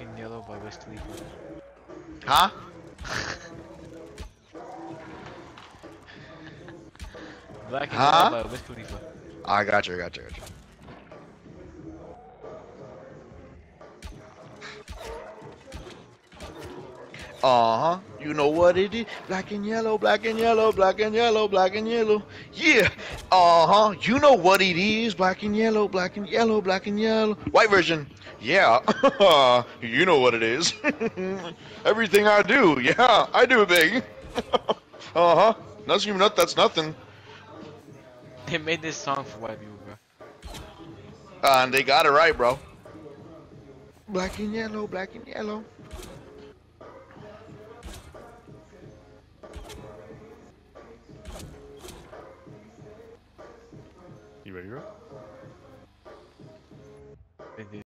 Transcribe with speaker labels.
Speaker 1: and Yellow by Wiz Khalifa.
Speaker 2: Huh?
Speaker 1: Black and Yellow
Speaker 2: Huh?
Speaker 1: by Wiz Khalifa.
Speaker 2: I got you, I got you, I got you. Uh-huh. You know what it is? Black and yellow, black and yellow, black and yellow, black and yellow. Yeah. Uh-huh. You know what it is? Black and yellow, black and yellow, black and yellow. White version. Yeah. You know what it is. Everything I do. Yeah, I do, big. Uh-huh. That's nothing.
Speaker 1: They made this song for white people, bro.
Speaker 2: And they got it right, bro. Black and yellow, black and yellow.
Speaker 3: You ready, bro?
Speaker 1: They did.